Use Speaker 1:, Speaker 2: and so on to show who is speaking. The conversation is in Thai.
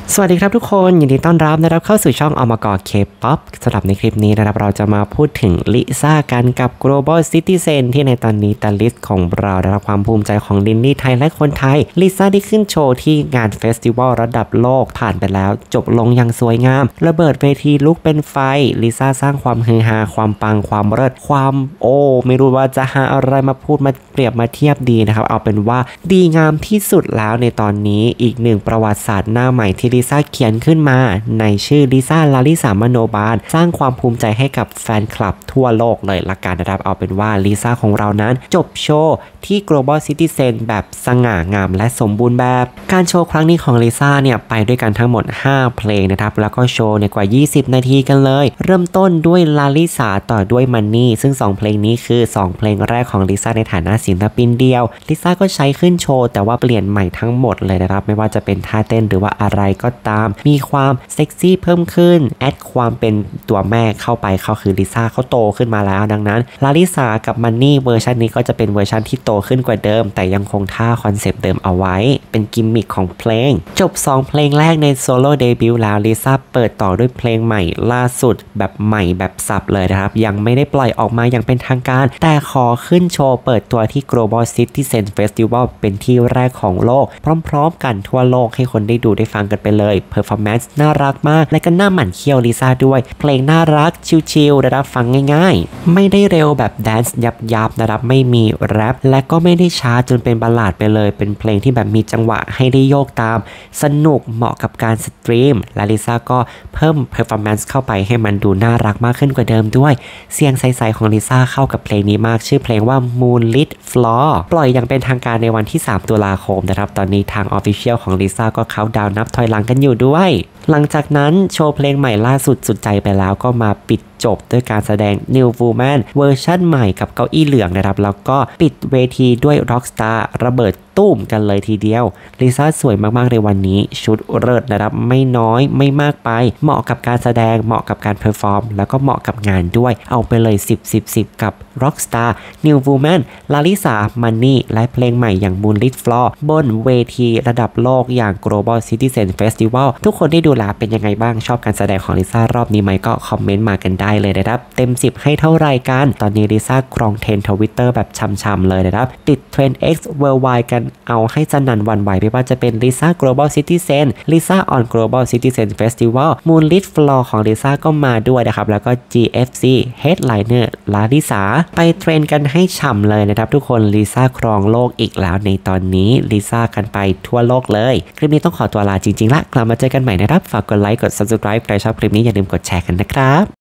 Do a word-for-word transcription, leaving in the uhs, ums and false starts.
Speaker 1: สวัสดีครับทุกคนยินดีต้อนรับนะครับเข้าสู่ช่องอมกร K-pop สำหรับในคลิปนี้นะครับเราจะมาพูดถึงลิซ่ากันกับ Global Citizen ที่ในตอนนี้แต่ลิสต์ของเราได้รับความภูมิใจของลินนี่ไทยและคนไทยลิซ่าได้ขึ้นโชว์ที่งานเฟสติวัลระดับโลกผ่านไปแล้วจบลงอย่างสวยงามระเบิดเวทีลุกเป็นไฟลิซ่าสร้างความฮือฮาความปังความเลิศความโอ้ไม่รู้ว่าจะหาอะไรมาพูดมาเปรียบมาเทียบดีนะครับเอาเป็นว่าดีงามที่สุดแล้วในตอนนี้อีกหนึ่งประวัติศาสตร์หน้าใหม่ที่ลิซ่าเขียนขึ้นมาในชื่อลิซ่าลาลิสามโนบาลสร้างความภูมิใจให้กับแฟนคลับทั่วโลกเลยละกันนะครับเอาเป็นว่าลิซ่าของเรานั้นจบโชว์ที่ Global Citizen แบบสง่างามและสมบูรณ์แบบการโชว์ครั้งนี้ของลิซ่าเนี่ยไปด้วยกันทั้งหมดห้าเพลงนะครับแล้วก็โชว์ในกว่ายี่สิบนาทีกันเลยเริ่มต้นด้วยลาลิสาต่อด้วยมันนี่ซึ่งสองเพลงนี้คือสองเพลงแรกของลิซ่าในฐานะศิลปินเดียวลิซ่าก็ใช้ขึ้นโชว์แต่ว่าเปลี่ยนใหม่ทั้งหมดเลยนะครับไม่ว่าจะเป็นท่าเต้นหรือว่าอะไรก็ตามมีความเซ็กซี่เพิ่มขึ้นแอดความเป็นตัวแม่เข้าไปเขาคือลิซ่าเขาโตขึ้นมาแล้วดังนั้นลาลิสากับมันนี่เวอร์ชันนี้ก็จะเป็นเวอร์ชันที่โตขึ้นกว่าเดิมแต่ยังคงท่าคอนเซปต์เดิมเอาไว้เป็นกิมมิคของเพลงจบสองเพลงแรกในโซโล่เดบิวต์แล้วลิซ่าเปิดต่อด้วยเพลงใหม่ล่าสุดแบบใหม่แบบสับเลยนะครับยังไม่ได้ปล่อยออกมาอย่างเป็นทางการแต่ขอขึ้นโชว์เปิดตัวที่ Global Citizen Festival เป็นที่แรกของโลกพร้อมๆกันทั่วโลกให้คนได้ดูได้ฟังกันไปเลย Performance น่ารักมากและก็น่าหมั่นเคี้ยวลิซ่าด้วยเพลงน่ารักชิลๆนะครับฟังง่ายๆไม่ได้เร็วแบบแดนซ์ยับๆนะครับไม่มีแรปและก็ไม่ได้ช้าจนเป็นบัลลาดไปเลยเป็นเพลงที่แบบมีจังหวะให้ได้โยกตามสนุกเหมาะกับการสตรีมและลิซ่าก็เพิ่ม Performance เข้าไปให้มันดูน่ารักมากขึ้นกว่าเดิมด้วยเสียงใสๆของลิซ่าเข้ากับเพลงนี้มากชื่อเพลงว่า Moonlit Floor ปล่อยอย่างเป็นทางการในวันที่สามตุลาคมนะครับตอนนี้ทาง Official ของลิซ่าก็เขาดาวน์นับถอยหลังกันอยู่ด้วยหลังจากนั้นโชว์เพลงใหม่ล่าสุดสุดใจไปแล้วก็มาปิดจบด้วยการแสดง New Woman เวอร์ชั่นใหม่กับเก้าอี้เหลืองนะครับแล้วก็ปิดเวทีด้วย Rockstar ระเบิดตุ้มกันเลยทีเดียวลิซ่าสวยมากๆในวันนี้ชุดเลิศนะครับไม่น้อยไม่มากไปเหมาะกับการแสดงเหมาะกับการเพอร์ฟอร์มแล้วก็เหมาะกับงานด้วยเอาไปเลยสิบ สิบ สิบกับ Rockstar New Woman ลาลิสามันนี่และเพลงใหม่อย่าง Moonlit Floor บนเวทีระดับโลกอย่าง Global Citizen Festival ทุกคนได้ดูแลเป็นยังไงบ้างชอบการแสดงของลิซ่ารอบนี้ไหมก็คอมเมนต์มากันได้เลยนะครับเต็มสิบให้เท่าไรกันตอนนี้ลิซ่าครองเทรนด์ Twitter แบบช่ำๆเลยนะครับติดเทรนด์ X Worldwide กันเอาให้สนั่นหวั่นไหวไม่ว่าจะเป็นลิซ่า Global Citizen ลิซ่า on Global Citizen Festival Moonlit Floor ของลิซ่าก็มาด้วยนะครับแล้วก็ จี เอฟ ซี Headliner ลาลิสาไปเทรนกันให้ฉ่ำเลยนะครับทุกคนลิซ่าครองโลกอีกแล้วในตอนนี้ลิซ่ากันไปทั่วโลกเลยคลิปนี้ต้องขอตัวลาจริงๆละกลับมาเจอกันใหม่นะครับฝากกดไลค์กด Subscribe ใครชอบคลิปนี้อย่าลืมกดแชร์กันนะครับ